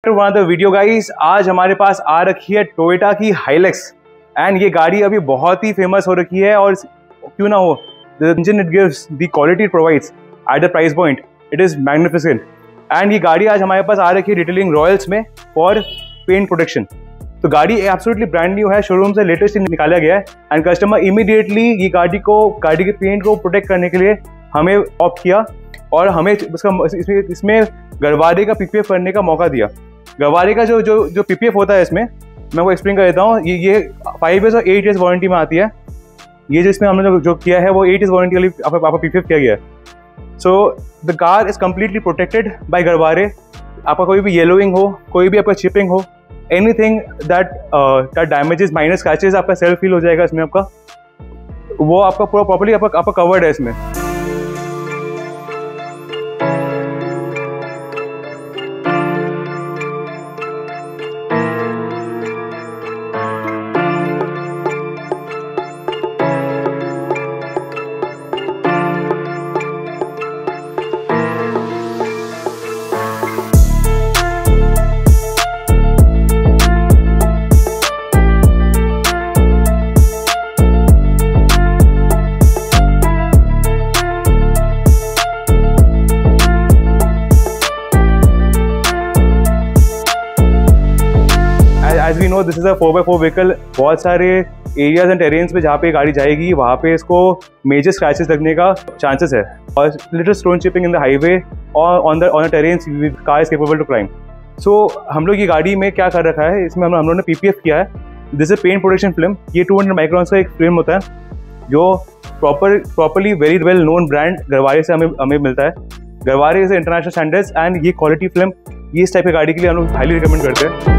One the video guys, आज हमारे पास आ रखी है टोयोटा की हाइलेक्स एंड ये गाड़ी अभी बहुत ही फेमस हो रखी है। और क्यों ना हो, the engine it gives, the quality it provides at the price point, it is magnificent. And ये गाड़ी आज हमारे पास आ रखी है डिटेलिंग रॉयल्स में फॉर पेंट प्रोटेक्शन। तो गाड़ी एब्सोल्युटली ब्रांड न्यू है, शोरूम से लेटेस्ट निकाला गया है एंड कस्टमर इमीडिएटली ये गाड़ी के पेंट को प्रोटेक्ट करने के लिए हमें ऑप्ट किया और हमें इसमें गरवारे का पीपीएफ करने का मौका दिया। गरवारे का जो पीपीएफ होता है, इसमें मैं वो एक्सप्लेन कर देता हूँ। ये 5 ईयर्स और 8 ईयर्स वारंटी में आती है। ये जो इसमें हमने जो किया है वो 8 ईयर्स वारंटी वाली आपका पीपीएफ किया गया है। So the car is completely protected by Garware. आपका कोई भी येलोइंग हो, कोई भी आपका चिपिंग हो, anything that damages, minor scratches आपका सेल्फ फील हो जाएगा इसमें, आपका वो आपका पूरा प्रॉपर्ली आपका कवर्ड है इसमें। As we know, this is a 4x4 vehicle। बहुत सारे एरियाज एंड टेरेन्स पे जहाँ पे गाड़ी जाएगी वहाँ पे इसको मेजर स्क्रैचेस लगने का चांसेस है और little stone chipping in the highway और on the terrains car is capable to climb. So हम लोग ये गाड़ी में क्या कर रखा है, इसमें हम लोगों ने पीपीएफ किया है। This is paint protection film. ये 200 माइक्रॉन्स का एक फिल्म होता है जो properly very well known brand Garware से हमें मिलता है। Garware is international standards and ये क्वालिटी फिल्म ये इस टाइप की गाड़ी के लिए हम लोग हाईली रिकमेंड करते हैं।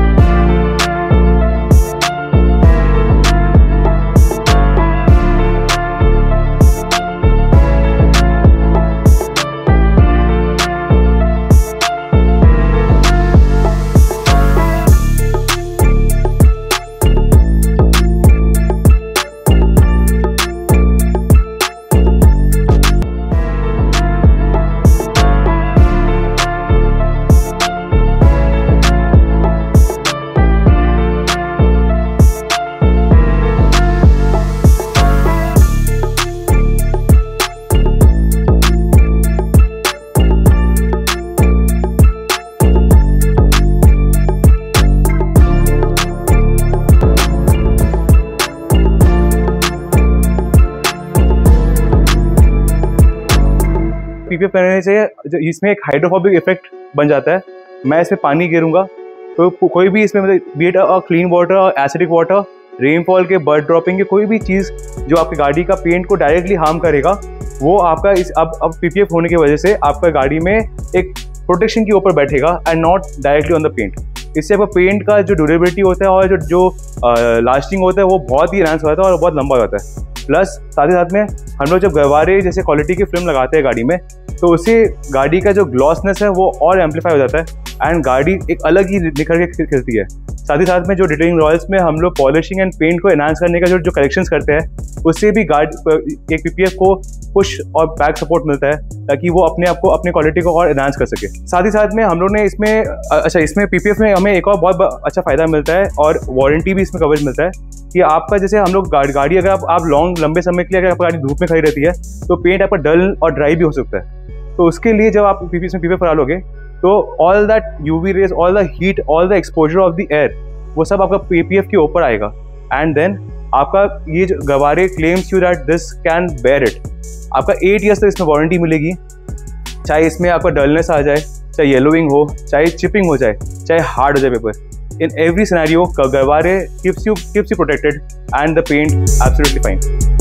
पीपीएफ करने से इसमें एक हाइड्रोफोबिक इफेक्ट बन जाता है। मैं इसमें पानी गिरूंगा तो कोई भी इसमें मतलब बीट क्लीन वाटर और एसिडिक वाटर, रेनफॉल के, बर्ड ड्रॉपिंग के, कोई भी चीज़ जो आपकी गाड़ी का पेंट को डायरेक्टली हार्म करेगा वो आपका इस अब पीपीएफ होने की वजह से आपका गाड़ी में एक प्रोटेक्शन के ऊपर बैठेगा and not directly on the paint. इससे आपका पेंट का जो ड्यूरेबिलिटी होता है और जो लास्टिंग होता है वो बहुत ही एनहांस होता है और बहुत लंबा होता है। प्लस साथ ही साथ में हम लोग जब गरवारे जैसे क्वालिटी की फिल्म लगाते हैं गाड़ी में तो उससे गाड़ी का जो ग्लॉसनेस है वो और एम्पलीफाई हो जाता है एंड गाड़ी एक अलग ही निखर के खिलती है। साथ ही साथ में जो डिटेलिंग रॉयल्स में हम लोग पॉलिशिंग एंड पेंट को एनहांस करने का जो करेक्शंस करते हैं उससे भी गाड़ी एक पीपीएफ को पुश और बैक सपोर्ट मिलता है ताकि वो अपने आप को अपनी क्वालिटी को और एनहांस कर सके। साथ ही साथ में हम लोग ने इसमें पीपीएफ में हमें एक और बहुत अच्छा फ़ायदा मिलता है और वारंटी भी इसमें कवरेज मिलता है कि आपका जैसे हम लोग गाड़ी अगर आप लंबे समय के लिए अगर आपकी गाड़ी धूप में खड़ी रहती है तो पेंट आपका डल और ड्राई भी हो सकता है। तो उसके लिए जब आप पीपीएफ करा लोगे तो all that UV rays, all the heat, all the exposure of the air वो सब आपका पीपीएफ के ऊपर आएगा एंड देन आपका ये जो Garware claims you that this can bear it. आपका 8 ईयर्स तक इसमें वारंटी मिलेगी, चाहे इसमें आपका डलनेस आ जाए, चाहे येलोइंग हो, चाहे चिपिंग हो जाए, चाहे हार्ड हो जाए paper. In every scenario Garware keeps you protected and the paint absolutely fine।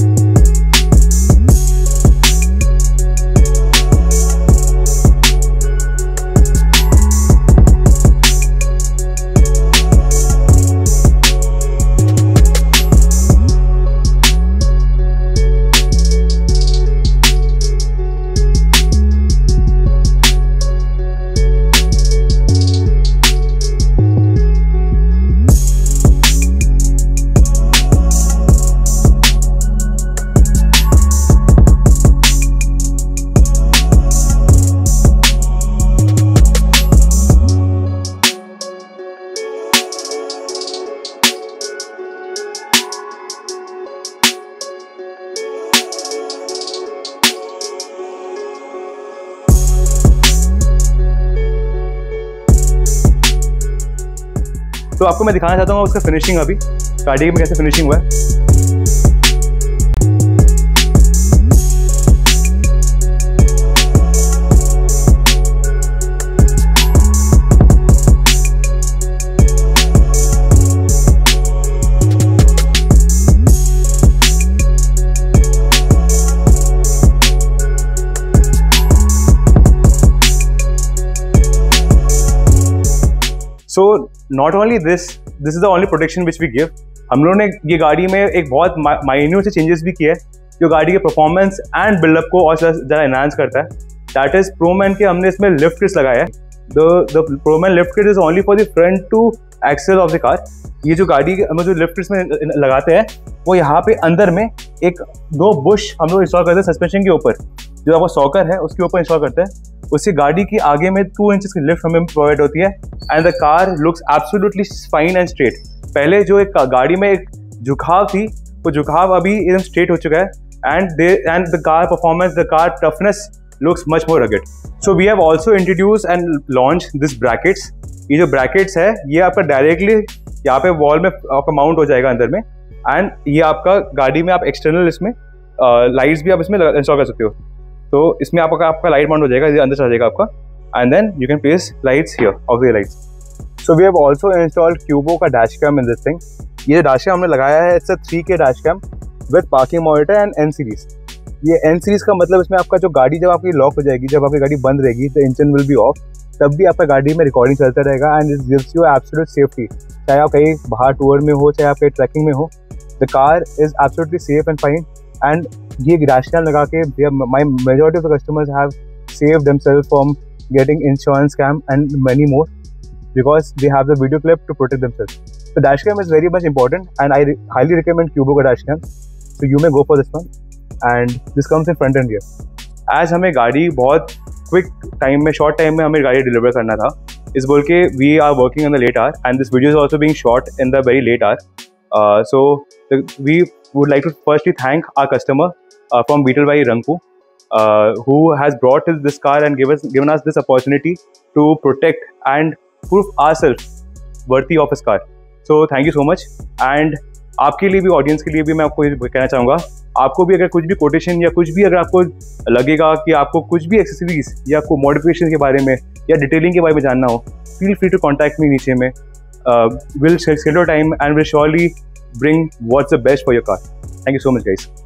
तो आपको मैं दिखाना चाहता हूँ उसका फिनिशिंग, अभी गाड़ी में कैसे फिनिशिंग हुआ है। So not only this is the only protection which we give। हम लोगों ने ये गाड़ी में एक बहुत माइन्यूट से चेंजेस भी किए हैं जो गाड़ी के परफॉर्मेंस एंड बिल्डअप को और ज़्यादा एनहांस करता है। दैट इज प्रोमैन के हमने इसमें लिफ्ट किट्स लगाया है। The Proman lift kit is only for the front two axle of the car. ये जो गाड़ी हम जो लिफ्ट किट्स में लगाते हैं वो यहाँ पे अंदर में एक 2 बुश हम लोग इंस्टॉल करते हैं सस्पेंशन के ऊपर, जो आपका सॉकर है उसके ऊपर इंस्टॉल करते हैं। उससे गाड़ी की आगे में 2 इंचेस की लिफ्ट हमें प्रोवाइड होती है and the car looks absolutely fine and straight. पहले जो एक गाड़ी में एक झुकाव थी वो झुकाव अभी एकदम स्ट्रेट हो चुका है and the car performance, the car toughness looks much more rugged. So we have also introduce and launch this brackets. ये जो ब्रैकेट्स है ये आपका डायरेक्टली यहाँ पे वॉल में आपका माउंट हो जाएगा अंदर में, एंड ये आपका गाड़ी में आप एक्सटर्नल इसमें लाइट्स भी आप इसमें इंस्टॉल कर सकते हो। तो इसमें आपका लाइट माउंट हो जाएगा, ये अंदर चला जाएगा आपका, and then you can place lights here, auxiliary lights. So we have also installed Qubo का dash cam in this thing. ये डैश कैम हमने लगाया है, it's a 3K dash cam with parking monitor and N series. ये N series का मतलब इसमें आपका जो गाड़ी जब आपकी लॉक हो जाएगी, जब आपकी गाड़ी बंद रहेगी, the engine will be off, तब भी आपका गाड़ी में रिकॉर्डिंग चलता रहेगा and it gives you absolute safety. चाहे आप कहीं बाहर टूर में हो, चाहे आप कहीं ट्रैकिंग में हो, the car is absolutely safe and fine. And ये डैश कैम लगा के my majority of the customers have saved themselves from getting insurance scam and many more because they have the video clip to protect themselves. So dash cam is very much important and I highly recommend Cubo का dash cam. So you may go for this one and this comes in front and rear. As हमें गाड़ी बहुत quick time में, short time में हमें गाड़ी deliver करना था, इस बोल के we are working on the late hour and this video is also being shot in the very late hour. So we would like to firstly thank our customer from Beetle by Rangpur who has brought this car and given us this opportunity to protect and prove ourselves worthy of his car. So thank you so much। and आपके लिए भी, audience के लिए भी मैं आपको ये कहना चाहूँगा, आपको भी अगर कुछ भी कोटेशन या कुछ भी अगर आपको लगेगा कि आपको कुछ भी एक्सेसरीज या आपको मॉडिफिकेशन के बारे में या डिटेलिंग के बारे में जानना हो, feel free to contact me नीचे में। Will schedule time and will surely bring what's the best for your car. Thank you so much, guys.